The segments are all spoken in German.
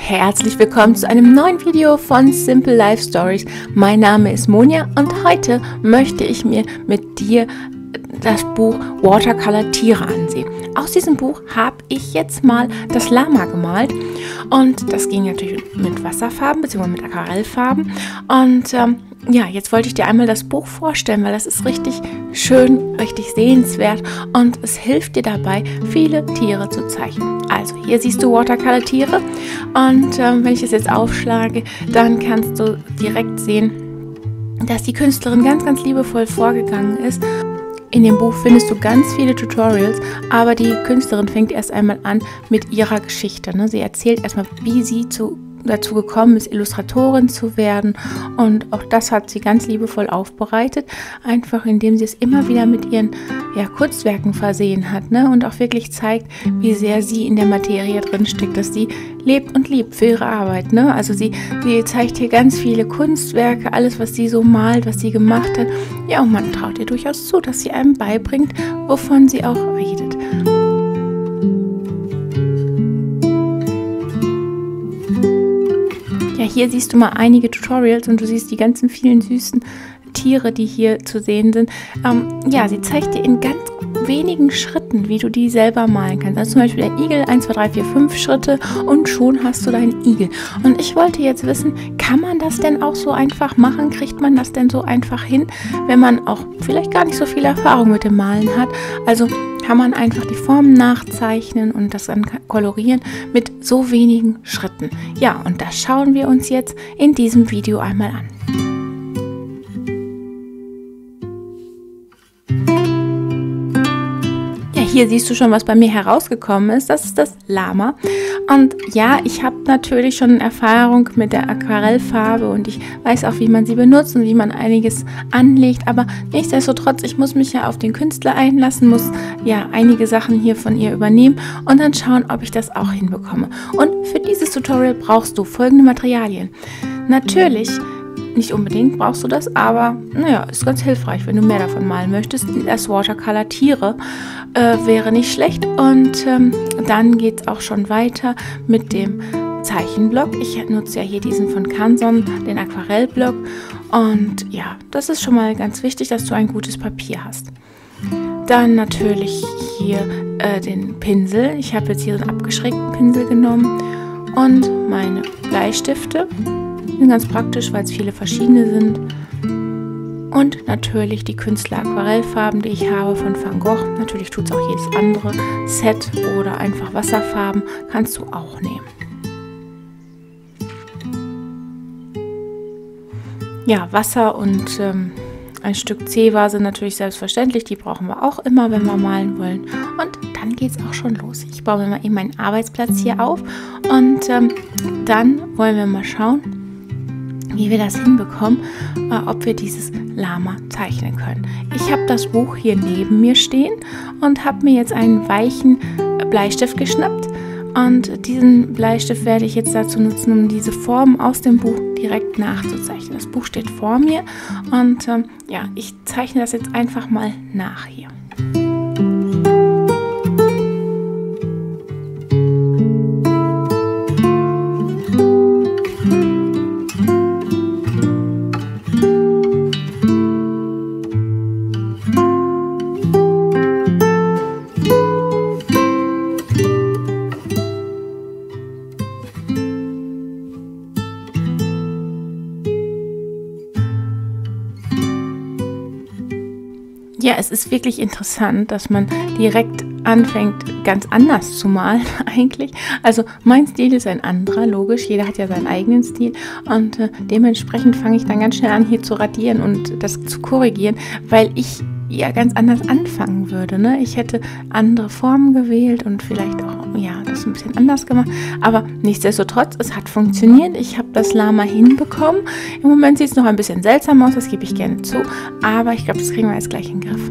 Herzlich willkommen zu einem neuen Video von Simple Life Stories. Mein Name ist Monja und heute möchte ich mir mit dir das Buch Watercolor Tiere ansehen. Aus diesem Buch habe ich jetzt mal das Lama gemalt und das ging natürlich mit Wasserfarben bzw. mit Aquarellfarben und ja, jetzt wollte ich dir einmal das Buch vorstellen, weil das ist richtig schön, richtig sehenswert und es hilft dir dabei, viele Tiere zu zeichnen. Also hier siehst du Watercolor-Tiere und wenn ich das jetzt aufschlage, dann kannst du direkt sehen, dass die Künstlerin ganz, ganz liebevoll vorgegangen ist. In dem Buch findest du ganz viele Tutorials, aber die Künstlerin fängt erst einmal an mit ihrer Geschichte. Ne? Sie erzählt erstmal, wie sie dazu gekommen ist, Illustratorin zu werden, und auch das hat sie ganz liebevoll aufbereitet, einfach indem sie es immer wieder mit ihren Kunstwerken versehen hat, ne? Und auch wirklich zeigt, wie sehr sie in der Materie drin steckt, dass sie lebt und liebt für ihre Arbeit, ne? Also sie zeigt hier ganz viele Kunstwerke, alles, was sie so malt, was sie gemacht hat. Ja, und man traut ihr durchaus zu, dass sie einem beibringt, wovon sie auch redet. Hier siehst du mal einige Tutorials und du siehst die ganzen vielen süßen Tiere, die hier zu sehen sind. Sie zeigt dir in ganz wenigen Schritten, wie du die selber malen kannst. Also zum Beispiel der Igel, 1, 2, 3, 4, 5 Schritte und schon hast du deinen Igel. Und ich wollte jetzt wissen, kann man das denn auch so einfach machen? Kriegt man das denn so einfach hin, wenn man auch vielleicht gar nicht so viel Erfahrung mit dem Malen hat? Also kann man einfach die Formen nachzeichnen und das dann kolorieren mit so wenigen Schritten. Ja, und das schauen wir uns jetzt in diesem Video einmal an. Hier siehst du schon, was bei mir herausgekommen ist. Das ist das Lama. Und ja, ich habe natürlich schon Erfahrung mit der Aquarellfarbe und ich weiß auch, wie man sie benutzt und wie man einiges anlegt. Aber nichtsdestotrotz, ich muss mich ja auf den Künstler einlassen, muss ja einige Sachen hier von ihr übernehmen und dann schauen, ob ich das auch hinbekomme. Und für dieses Tutorial brauchst du folgende Materialien. Natürlich, nicht unbedingt brauchst du das, aber naja, ist ganz hilfreich, wenn du mehr davon malen möchtest. Das Watercolor Tiere wäre nicht schlecht, und dann geht es auch schon weiter mit dem Zeichenblock. Ich nutze ja hier diesen von Canson, den Aquarellblock, und ja, das ist schon mal ganz wichtig, dass du ein gutes Papier hast. Dann natürlich hier den Pinsel. Ich habe jetzt hier so einen abgeschrägten Pinsel genommen und meine Bleistifte. Sind ganz praktisch, weil es viele verschiedene sind. Und natürlich die Künstler-Aquarellfarben, die ich habe von Van Gogh. Natürlich tut es auch jedes andere Set oder einfach Wasserfarben, kannst du auch nehmen. Ja, Wasser und ein Stück Zewa natürlich selbstverständlich. Die brauchen wir auch immer, wenn wir malen wollen. Und dann geht es auch schon los. Ich baue mir mal eben meinen Arbeitsplatz hier auf und dann wollen wir mal schauen, wie wir das hinbekommen, ob wir dieses Lama zeichnen können. Ich habe das Buch hier neben mir stehen und habe mir jetzt einen weichen Bleistift geschnappt, und diesen Bleistift werde ich jetzt dazu nutzen, um diese Formen aus dem Buch direkt nachzuzeichnen. Das Buch steht vor mir und ich zeichne das jetzt einfach mal nach hier. Ja, es ist wirklich interessant, dass man direkt anfängt, ganz anders zu malen eigentlich. Also mein Stil ist ein anderer, logisch. Jeder hat ja seinen eigenen Stil. Und dementsprechend fange ich dann ganz schnell an, hier zu radieren und das zu korrigieren, weil ich ja ganz anders anfangen würde, ne? Ich hätte andere Formen gewählt und vielleicht auch, das ein bisschen anders gemacht. Aber nichtsdestotrotz, es hat funktioniert. Ich habe das Lama hinbekommen. Im Moment sieht es noch ein bisschen seltsam aus, das gebe ich gerne zu. Aber ich glaube, das kriegen wir jetzt gleich in den Griff.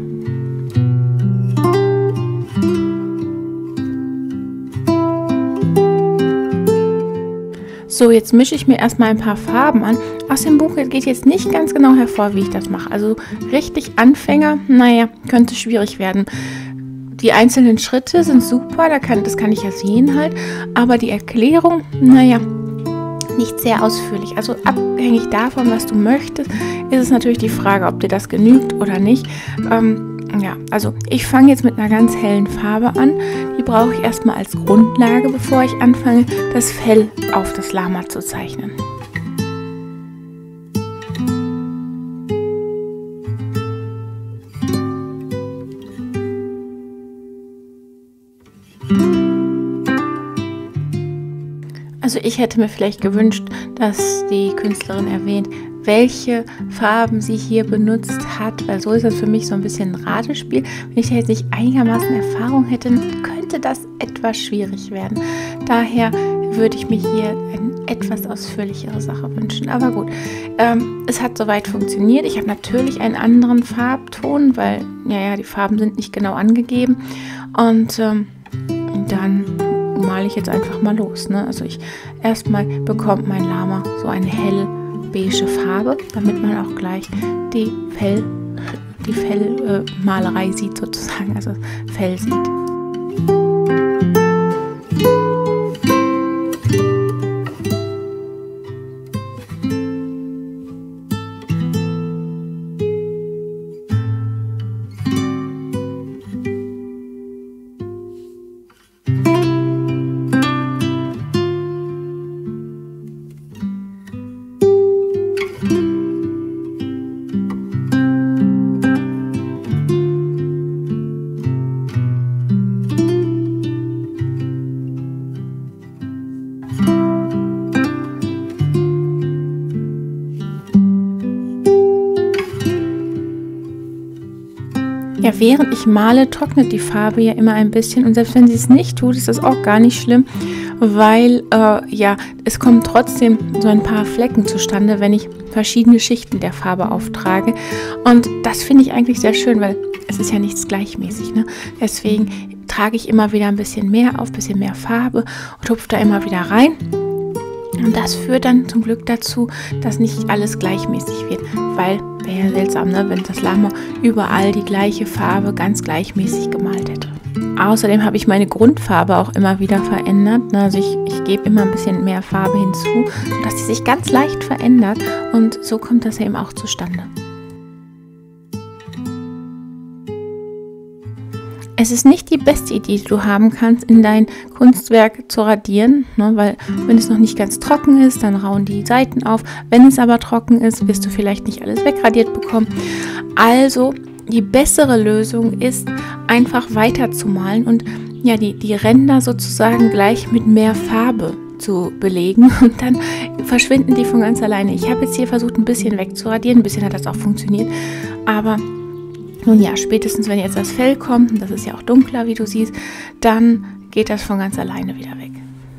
So, jetzt mische ich mir erstmal ein paar Farben an. Aus dem Buch geht jetzt nicht ganz genau hervor, wie ich das mache. Also richtig Anfänger, könnte schwierig werden. Die einzelnen Schritte sind super, das kann ich ja sehen halt, aber die Erklärung, nicht sehr ausführlich. Also abhängig davon, was du möchtest, ist es natürlich die Frage, ob dir das genügt oder nicht. Ja, also ich fange jetzt mit einer ganz hellen Farbe an. Die brauche ich erstmal als Grundlage, bevor ich anfange, das Fell auf das Lama zu zeichnen. Also ich hätte mir vielleicht gewünscht, dass die Künstlerin erwähnt, welche Farben sie hier benutzt hat, weil so ist das für mich so ein bisschen ein Ratespiel. Wenn ich da jetzt nicht einigermaßen Erfahrung hätte, könnte das etwas schwierig werden. Daher würde ich mir hier eine etwas ausführlichere Sache wünschen. Aber gut, es hat soweit funktioniert. Ich habe natürlich einen anderen Farbton, weil die Farben sind nicht genau angegeben. Und dann male ich jetzt einfach mal los. Ne? Also erstmal bekommt mein Lama so eine helle beige Farbe, damit man auch gleich die Fellmalerei sieht sozusagen, also Fell sieht. Ja, während ich male, trocknet die Farbe ja immer ein bisschen und selbst wenn sie es nicht tut, ist das auch gar nicht schlimm, weil es kommen trotzdem so ein paar Flecken zustande, wenn ich verschiedene Schichten der Farbe auftrage und das finde ich eigentlich sehr schön, weil es ist ja nichts gleichmäßig, ne? Deswegen trage ich immer wieder ein bisschen mehr auf, ein bisschen mehr Farbe und hupfe da immer wieder rein. Und das führt dann zum Glück dazu, dass nicht alles gleichmäßig wird, weil wäre ja seltsam, ne, wenn das Lama überall die gleiche Farbe ganz gleichmäßig gemalt hätte. Außerdem habe ich meine Grundfarbe auch immer wieder verändert. Also ich gebe immer ein bisschen mehr Farbe hinzu, sodass sie sich ganz leicht verändert und so kommt das eben auch zustande. Es ist nicht die beste Idee, die du haben kannst, in dein Kunstwerk zu radieren, ne, weil wenn es noch nicht ganz trocken ist, dann rauen die Seiten auf. Wenn es aber trocken ist, wirst du vielleicht nicht alles wegradiert bekommen. Also die bessere Lösung ist, einfach weiterzumalen und ja, die Ränder sozusagen gleich mit mehr Farbe zu belegen und dann verschwinden die von ganz alleine. Ich habe jetzt hier versucht, ein bisschen wegzuradieren, ein bisschen hat das auch funktioniert, aber nun ja, spätestens wenn jetzt das Fell kommt, und das ist ja auch dunkler, wie du siehst, dann geht das von ganz alleine wieder weg.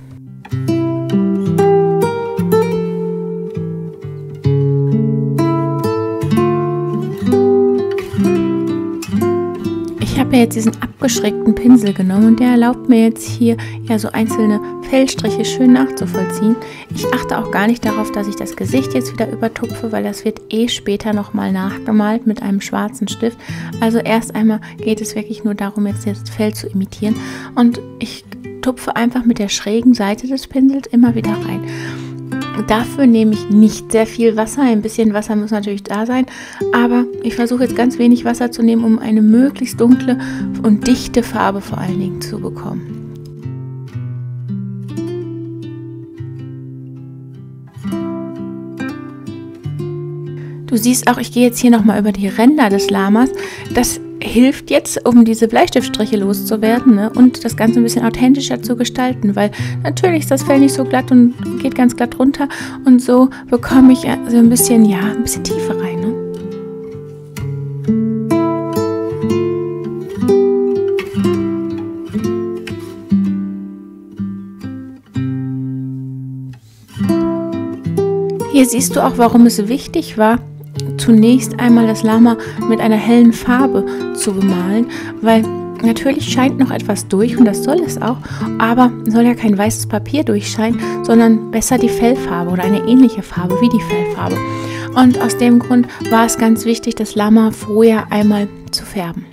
Ich habe ja jetzt diesen abgeschrägten Pinsel genommen und der erlaubt mir jetzt hier ja so einzelne Fellstriche schön nachzuvollziehen. Ich achte auch gar nicht darauf, dass ich das Gesicht jetzt wieder übertupfe, weil das wird später nochmal nachgemalt mit einem schwarzen Stift. Also erst einmal geht es wirklich nur darum, jetzt das Fell zu imitieren und ich tupfe einfach mit der schrägen Seite des Pinsels immer wieder rein. Dafür nehme ich nicht sehr viel Wasser, ein bisschen Wasser muss natürlich da sein, aber ich versuche jetzt ganz wenig Wasser zu nehmen, um eine möglichst dunkle und dichte Farbe vor allen Dingen zu bekommen. Du siehst auch, ich gehe jetzt hier nochmal über die Ränder des Lamas. Das hilft jetzt, um diese Bleistiftstriche loszuwerden, ne? Und das Ganze ein bisschen authentischer zu gestalten, weil natürlich ist das Fell nicht so glatt und geht ganz glatt runter und so bekomme ich so ein bisschen Tiefe rein. Ne? Hier siehst du auch, warum es wichtig war, zunächst einmal das Lama mit einer hellen Farbe zu bemalen, weil natürlich scheint noch etwas durch und das soll es auch, aber soll ja kein weißes Papier durchscheinen, sondern besser die Fellfarbe oder eine ähnliche Farbe wie die Fellfarbe. Und aus dem Grund war es ganz wichtig, das Lama vorher einmal zu färben.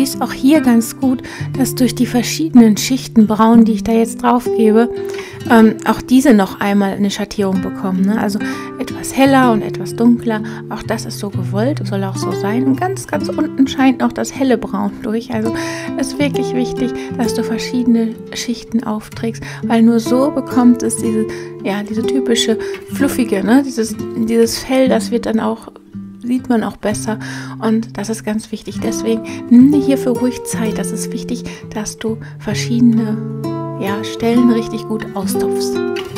es auch hier ganz gut, dass durch die verschiedenen Schichten Braun, die ich da jetzt drauf gebe, auch diese noch einmal eine Schattierung bekommen. Ne? Also etwas heller und etwas dunkler. Auch das ist so gewollt, soll auch so sein. Und ganz, ganz unten scheint noch das helle Braun durch. Also ist wirklich wichtig, dass du verschiedene Schichten aufträgst, weil nur so bekommt es diese typische fluffige, ne? Dieses Fell, das wird dann auch, sieht man auch besser, und das ist ganz wichtig. Deswegen nimm dir hierfür ruhig Zeit. Das ist wichtig, dass du verschiedene Stellen richtig gut austupfst.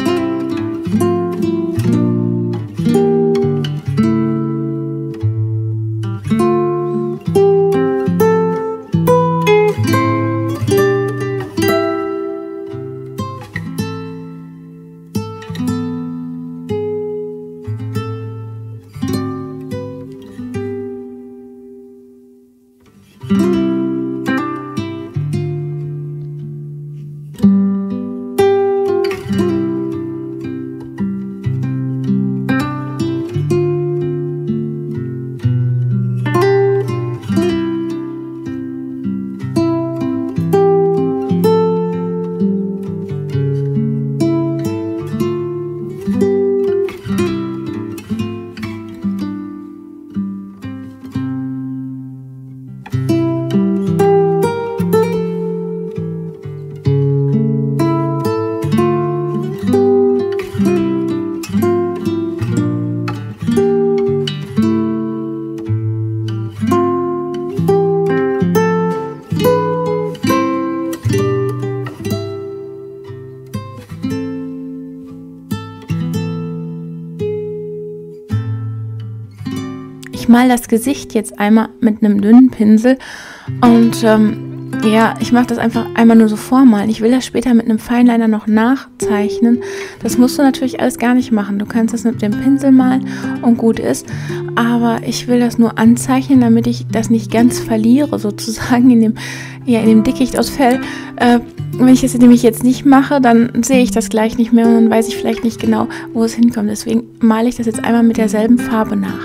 Ich mal das Gesicht jetzt einmal mit einem dünnen Pinsel und ich mache das einfach einmal nur so vormalen. Ich will das später mit einem Fineliner noch nachzeichnen. Das musst du natürlich alles gar nicht machen. Du kannst das mit dem Pinsel malen und gut ist. Aber ich will das nur anzeichnen, damit ich das nicht ganz verliere, sozusagen in dem Dickicht aus Fell. Wenn ich das nämlich jetzt nicht mache, dann sehe ich das gleich nicht mehr und dann weiß ich vielleicht nicht genau, wo es hinkommt. Deswegen male ich das jetzt einmal mit derselben Farbe nach.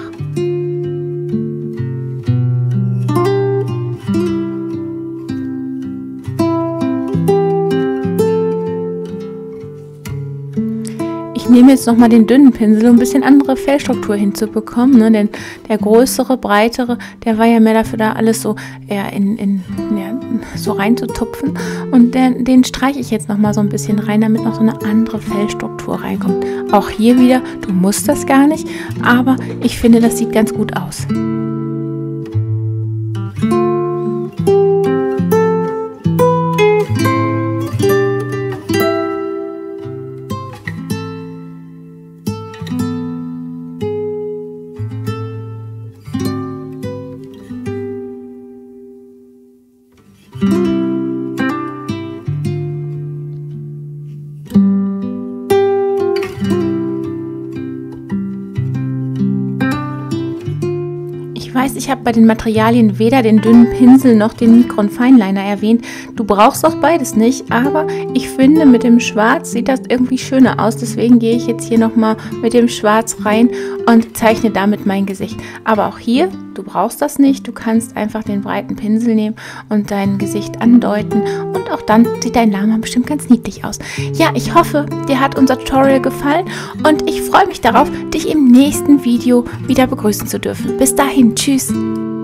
Ich nehme jetzt nochmal den dünnen Pinsel, um ein bisschen andere Fellstruktur hinzubekommen, ne? Denn der größere, breitere, der war ja mehr dafür da, alles so eher so reinzutupfen. Und den streiche ich jetzt nochmal so ein bisschen rein, damit noch so eine andere Fellstruktur reinkommt. Auch hier wieder, du musst das gar nicht, aber ich finde, das sieht ganz gut aus. Ich habe bei den Materialien weder den dünnen Pinsel noch den Micron Fineliner erwähnt. Du brauchst auch beides nicht, aber ich finde, mit dem Schwarz sieht das irgendwie schöner aus. Deswegen gehe ich jetzt hier nochmal mit dem Schwarz rein und zeichne damit mein Gesicht. Aber auch hier, du brauchst das nicht. Du kannst einfach den breiten Pinsel nehmen und dein Gesicht andeuten. Und auch dann sieht dein Lama bestimmt ganz niedlich aus. Ja, ich hoffe, dir hat unser Tutorial gefallen und ich freue mich darauf, dich im nächsten Video wieder begrüßen zu dürfen. Bis dahin, tschüss!